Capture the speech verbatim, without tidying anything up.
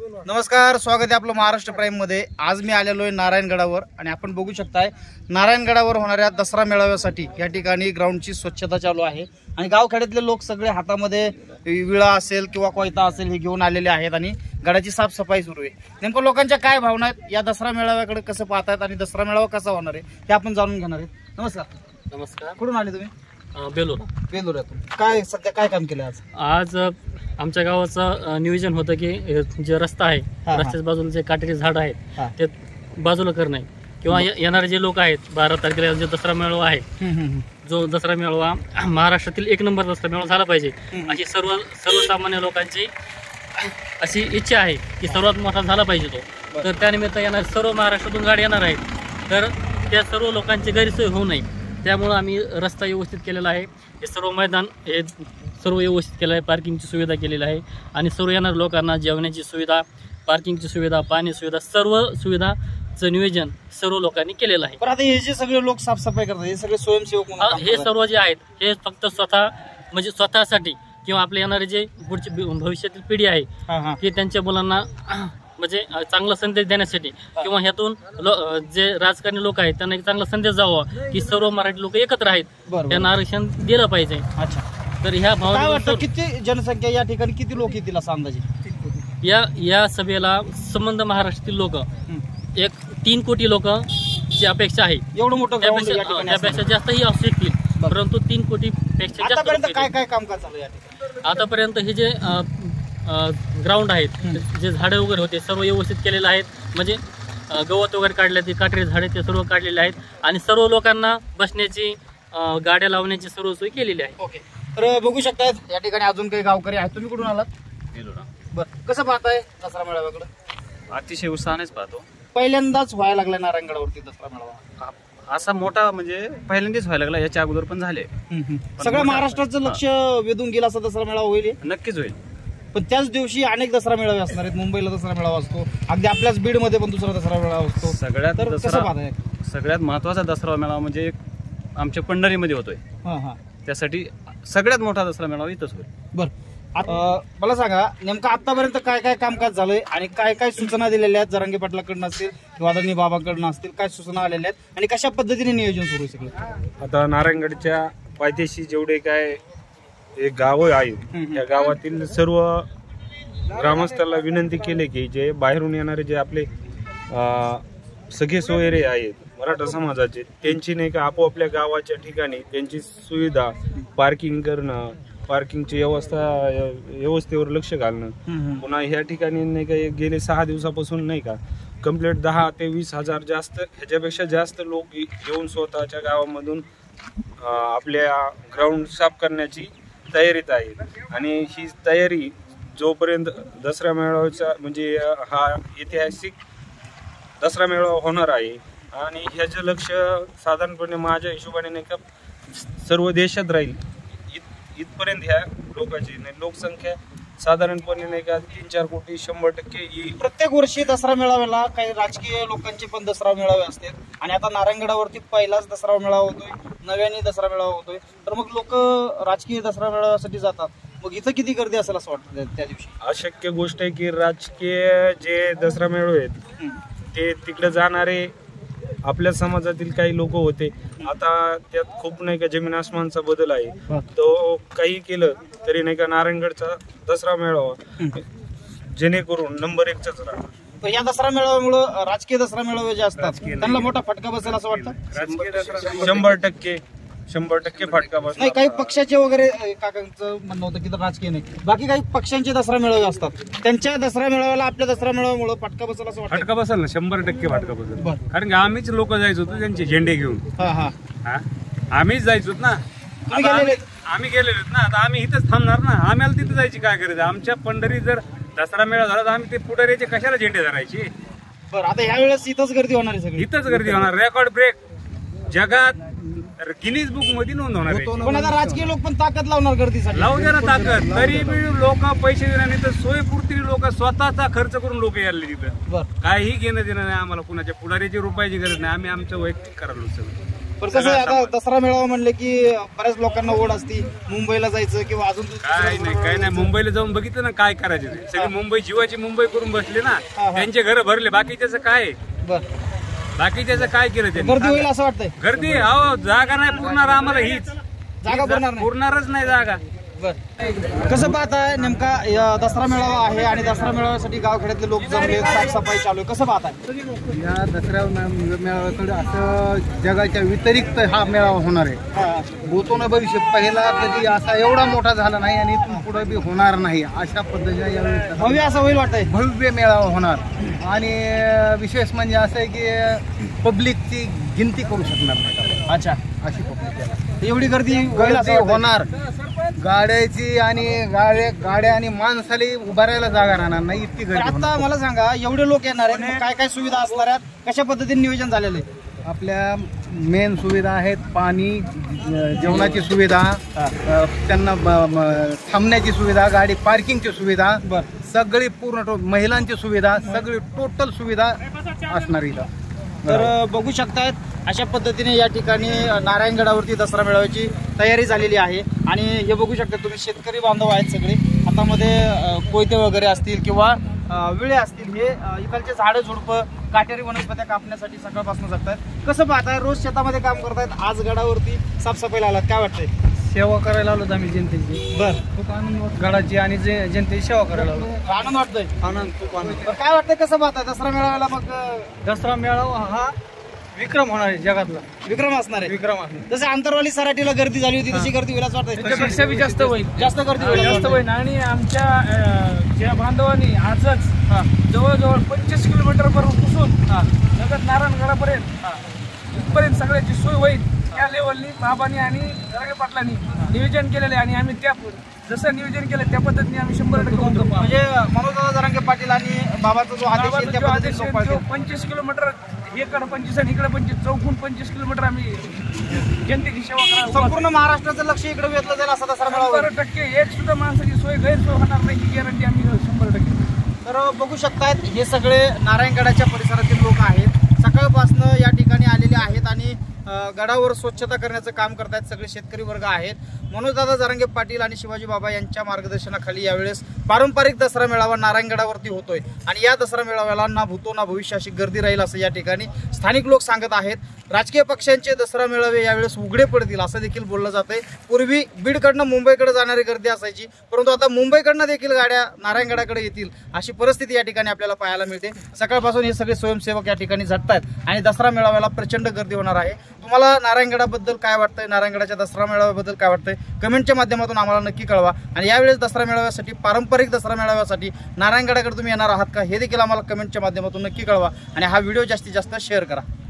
नमस्कार, स्वागत आहे आपलं महाराष्ट्र प्राईम मध्ये। आज मी आलेलो आहे नारायणगडावर आणि आपण बघू शकताय नारायणगडावर होणाऱ्या दसरा मेळाव्यासाठी या ठिकाणी ग्राउंडची स्वच्छता चालू आहे आणि गावखेड्यातले लोक सगळे हातामध्ये विळा असेल किंवा कोयता असेल हे घेऊन आलेले आहेत आणि गडाची साफसफाई सुरू आहे। नेमकं लोकांच्या काय भावना आहेत, या दसरा मेळाव्याकडे कसं पाहतात आणि दसरा मेळावा कसा होणार आहे हे आपण जाणून घेणार आहेत। नमस्कार। नमस्कार। कुठून आले तुम्ही? बेलोरा बेलोऱ्यातून। काय सध्या काय काम केलं आज? आज आमच्या गावाचं नियोजन होतं की जे रस्ता आहे रस्त्याच्या बाजूला जे काटेरी झाड आहेत ते बाजूला करणे किंवा येणारे जे लोक आहेत बारा तारखेला जो दसरा मेळावा आहे जो दसरा मेळावा महाराष्ट्रातील एक नंबर दसरा मेळावा झाला पाहिजे अशी सर्व सर्वसामान्य लोकांची अशी इच्छा आहे की सर्वात मोठा झाला पाहिजे तो। तर त्यानिमित्त येणार सर्व महाराष्ट्रातून गाडी येणार आहेत तर त्या सर्व लोकांची गैरसोय होऊ नये त्यामुळे आम्ही रस्ता व्यवस्थित केलेला आहे। हे सर्व मैदान हे सर्व व्यवस्थित केलं आहे, पार्किंगची सुविधा केलेली आहे आणि सर्व येणाऱ्या लोकांना जेवणाची सुविधा, पार्किंगची सुविधा, पाणी सुविधा, सर्व सुविधाचं नियोजन सर्व लोकांनी केलेलं आहे। पण आता हे जे सगळे लोक साफसफाई करतात हे सगळे स्वयंसेवक हे सर्व जे आहेत हे फक्त स्वतः म्हणजे स्वतःसाठी किंवा आपले येणारे जे पुढची भविष्यातील पिढी आहे की त्यांच्या मुलांना म्हणजे चांगला संदेश देण्यासाठी किंवा ह्यातून जे राजकारणी लोक आहेत त्यांना एक चांगला संदेश जावा की सर्व मराठी लोक एकत्र आहेत, त्यांना आरक्षण दिलं पाहिजे। अच्छा, तर ह्या भावना किती जनसंख्या या ठिकाणी किती लोक येतील असं अंदाजे? या या सभेला संबंध महाराष्ट्रातील लोक एक तीन कोटी लोक ची अपेक्षा आहे। एवढं मोठं त्यापेक्षा जास्तही असू शकतील परंतु तीन कोटी पेक्षा जास्त काय काय कामकाज चालू या ठिकाणी? आतापर्यंत हे जे ग्राउंड आहेत जे झाडे वगैरे होते सर्व व्यवस्थित केलेले आहेत, म्हणजे गवत वगैरे काढले ते काटेरी झाडे ते सर्व काढलेले आहेत आणि सर्व लोकांना बसण्याची गाड्या लावण्याची सर्व सोय केलेली आहे। ओके, तर बघू शकता या ठिकाणी अजून काही गावकरी आहेत। तुम्ही कुठून आलात? बेलोरा। बरं, कसं पाहताय दसरा मेळाव्याकडे? अतिशय उत्साहानेच पाहतो। पहिल्यांदाच व्हायला लागला नारायणगडावरती दसरा मेळावा, असा मोठा म्हणजे पहिल्यांदाच व्हायला लागला, याच्या अगोदर पण झाले। सगळ्या महाराष्ट्राचं लक्ष वेधून गेला असा दसरा मेळावा होईल? नक्कीच होईल। पण त्याच दिवशी अनेक दसरा मेळावे असणार आहेत। मुंबईला दसरा मेळावा असतो, अगदी आपल्याच बीड मध्ये पण दुसरा दसरा मेळावा असतो। सगळ्यात दसरा सगळ्यात महत्वाचा दसरा मेळावा म्हणजे आमच्या पंढरीमध्ये होतोय, त्यासाठी सगळ्यात मोठा दसरा मेळावा इथंच होईल। बरं, मला सांगा नेमकं आतापर्यंत काय काय कामकाज झालंय आणि काय काय सूचना दिलेल्या आहेत? जरांगे पाटलाकडनं असतील किंवा आदरणीय बाबांकडनं असतील, काय सूचना आलेल्या आहेत आणि कशा पद्धतीने नियोजन सुरू आहे? आता नारायणगडच्या पायथ्याशी जेवढे काय एक गाव आहेत त्या गावातील सर्व ग्रामस्थांना विनंती केली की जे बाहेरून येणारे जे आपले सगळे सोयरे आहेत मराठा समाजाचे त्यांची नाही का आपोआपल्या गावाच्या ठिकाणी त्यांची सुविधा, पार्किंग करणं, पार्किंगची व्यवस्था व्यवस्थेवर लक्ष घालणं। पुन्हा ह्या ठिकाणी नाही का गेले सहा दिवसापासून नाही का कंप्लीट दहा ते वीस हजार जास्त ह्याच्यापेक्षा जास्त लोक येऊन स्वतःच्या गावामधून आपल्या ग्राउंड साफ करण्याची तयारीत आहे आणि ही तयारी जोपर्यंत दसरा मेळाव्याचा म्हणजे हा ऐतिहासिक दसरा मेळावा होणार आहे आणि ह्याचं लक्ष साधारणपणे माझ्या हिशोबाने नाही का सर्व देशात राहील इत इथपर्यंत ह्या लोकांची नाही लोकसंख्या साधारणपणे नाही का तीन चार कोटी शंभर टक्के येईल। प्रत्येक वर्षी दसरा मेळाव्याला काही राजकीय लोकांचे पण दसरा मेळावे असतात आणि आता नारायणगडावरती पहिलाच दसरा मेळावा होतोय, नव्याने दसरा मेळावा होतोय, तर मग लोक राजकीय दसरा मेळाव्यासाठी जातात, मग इथं किती गर्दी असेल असं वाटतं त्या दिवशी? अशक्य गोष्ट आहे की राजकीय जे दसरा मेळावे आहेत ते तिकडे जाणारे आपल्या समाजातील काही लोक होते, आता त्यात खूप नाही का जमीन आसमानचा बदल आहे। तो काही केलं तरी नाही का नारायणगडचा दसरा मेळावा जेणेकरून नंबर एकचाच राहणार। या दसरा मेळाव्यामुळे राजकीय दसरा मेळावे जे असतात त्यांना मोठा फटका बसेल असं वाटतं? शंभर टक्के शंभर टक्के फटका बसणार नाही। काही पक्षाचे वगैरे काकांचं म्हणणं होतं की राजकीय नाही, बाकी काही पक्षांचे दसरा मेळावे असतात, त्यांच्या दसरा मेळाव्याला आपल्या दसरा मेळाव्यामुळे फटका बसेल असं वाटतं? फटका बसेल ना, शंभर टक्के फटका बसेल। कारण की आम्हीच लोक जायचो होतो त्यांचे झेंडे घेऊन, आम्हीच जायचो ना, आम्ही गेलेलो ना, आता आम्ही इथंच थांबणार ना, आम्हाला तिथं जायची काय गरज? आमच्या पंढरी जर दसरा मेळा झाला तर आम्ही ते पुढाऱ्याचे कशाला झेंडे धरायचे? बरं, आता ह्या वेळेस इथंच गर्दी होणार आहे, सगळी इथंच गर्दी होणार, रेकॉर्ड ब्रेक जगात गिनीज बुक मध्ये नोंद होणार आहे। पण आता राजकीय लोक पण ताकद लावणार गर्दीसाठी, लावू द्या ना ताकद, तरी बी लोक पैसे देणार नाही तर सोयीपुरती लोक स्वतःचा खर्च करून लोक यायला तिथं, काही घेणं देणं नाही आम्हाला, कुणाच्या पुढाऱ्याची रुपयाची गरज नाही, आम्ही आमचं वैयक्तिक करायला सगळं। पण कसं आहे आता दसरा मेळावा म्हणले की बऱ्याच लोकांना ओढ असती मुंबईला जायचं किंवा अजून काय नाही काय नाही मुंबईला जाऊन बघितलं ना काय करायचे ते. सगळे मुंबई जीवाची मुंबई करून बसले ना, त्यांचे घर भरले. बाकीच्याचं काय बरं बाकीच्याचं काय केलं त्यांनी? गर्दी होईल असं वाटतंय? गर्दी अहो जागा नाही पुरणार आम्हाला, हीच जागा भरणार नाही. पुरणारच नाही जागा. बरं कसं पाहताय नेमका या दसरा मेळावा आहे आणि दसरा मेळाव्यासाठी गावखेड्यातले लोक जमले, साफसफाई चालू आहे, कसं पाहताय? या दसऱ्या मेळाव्याकडे असं जगाच्या व्यतिरिक्त हा मेळावा होणार आहे. भूतोन भविष्य पहिला कधी असा एवढा मोठा झाला नाही आणि इथून पुढे बी होणार नाही अशा पद्धतीने यावेळी भव्य असं होईल वाटतंय. भव्य मेळावा होणार. आणि विशेष म्हणजे असं आहे की पब्लिकची गिनती करू शकणार नाही. अच्छा अशी पब्लिक एवढी गर्दी होईल गर्दी असं वाटतंय? होणार. गाड्याची आणि गाड्या गाड्या आणि माणसाला उभारायला जागा राहणार नाही इतकी तर गर्दी होणार. आता मला सांगा एवढे लोक येणार आहेत, मग काय काय सुविधा असणार आहेत, कशा पद्धतीने नियोजन झालेलं आहे? आपल्या मेन सुविधा आहेत पाणी, जेवणाची सुविधा, अ, त्यांना ब- म- थांबण्याची सुविधा, गाडी पार्किंगची सुविधा, सगळी पूर्ण टो- महिलांची सुविधा, सगळी टोटल सुविधा असणार इथं. तर बघू शकतायत अशा पद्धतीने या ठिकाणी नारायणगडावरती दसरा मेळाव्याची तयारी झालेली आहे. आणि हे बघू शकता तुम्ही शेतकरी बांधव आहेत सगळे, हातामध्ये अ, कोयते वगैरे असतील किंवा अ, विळे असतील, हे अ, इकडचे झाडं झुडपं काटेरी वनस्पत्या कापण्यासाठी सकाळपासून जगतायत. कसं पाहताय? रोज शेतामध्ये काम करतायत, आज गडावरती साफसफाईला आलात, काय वाटतंय? सेवा करायला आलो आम्ही जनतेची. बर खूप आनंद गडाची आणि जे- जनतेची सेवा करायला आलो. आनंद वाटतोय? आनंद खूप आनंद. बरं, काय वाटतंय कसं पाहताय दसरा मेळाव्याला? मग अ, दसरा मेळावा हा विक्रम होणार आहे जगातला. विक्रम असणार आहे. विक्रम आहे. जसं आंतरवाली सराटीला गर्दी झाली होती तशी गर्दी होईल असं वाटतंय? त्यापेक्षा बी जास्त होईल. जास्त गर्दी होईल असं जास्त वाटतंय? होईल. आणि आमच्या अं, ज्या बांधवांनी आजच जवळजवळ पंचवीस किलोमीटर पासून लगत नारायणगडापर्यंत इथपर्यंत सगळ्याची सोय होईल त्या लेवलनी बाबांनी आणि जरांगे पाटलांनी नियोजन केलेले. आणि आम्ही त्या जसं नियोजन केलं त्या पद्धतीने आम्ही शंभर टक्के होतो. म्हणजे मनोजदादा जरांगे पाटील आणि बाबाचा जो आदेश आहे त्या जो पद्धतीने आदेश लोक आहे, पाळतील. जो पंचवीस किलोमीटर इकडे पंचवीस आणि इकडे पंचवीस चौकून पंचवीस किलोमीटर आम्ही जनतेची सेवा करायला संपूर्ण महाराष्ट्राचं लक्ष इकडे वेधलं जाईल असा दसरा मेळावा शंभर टक्के. एक सुद्धा माणसाची सोय गैरसोय होणार नाही ही गॅरंटी आम्ही शंभर टक्के. तर बघू शकतायत हे सगळे नारायणगडाच्या परिसरातील लोक आहेत, सकाळपासनं या ठिकाणी आलेले आहेत आणि अ, गडावर स्वच्छता करण्याचं काम करतायत. सगळे शेतकरी वर्ग आहेत. मनोजदादा जरांगे पाटील आणि शिवाजी बाबा यांच्या मार्गदर्शनाखाली यावेळेस पारंपरिक दसरा मेळावा नारायणगडावरती होतोय आणि या दसरा मेळाव्याला ना भूतो ना भविष्य अशी गर्दी राहील असं या ठिकाणी स्थानिक लोक सांगत आहेत. राजकीय पक्षांचे दसरा मेळावे यावेळेस उघडे पडतील असं देखील बोललं जातंय. पूर्वी बीडकडनं मुंबईकडे जाणारी गर्दी असायची, परंतु आता मुंबईकडनं देखील गाड्या नारायणगडाकडे येतील अशी परिस्थिती या ठिकाणी आपल्याला पाहायला मिळते. सकाळपासून हे सगळे स्वयंसेवक या ठिकाणी झटतायत आणि दसरा मेळाव्याला प्रचंड गर्दी होणार आहे. तुम्हाला नारायणगडाबद्दल काय वाटतंय, नारायणगडाच्या दसरा मेळाव्याबद्दल काय वाटतंय, कमेंटच्या माध्यमातून आम्हाला नक्की कळवा. आणि यावेळेस दसरा मेळाव्यासाठी, पारंपरिक दसरा मेळाव्यासाठी नारायणगडाकडे तुम्ही येणार आहात का हे देखील आम्हाला कमेंटच्या माध्यमातून नक्की कळवा. आणि हा व्हिडिओ जास्तीत जास्त शेअर करा.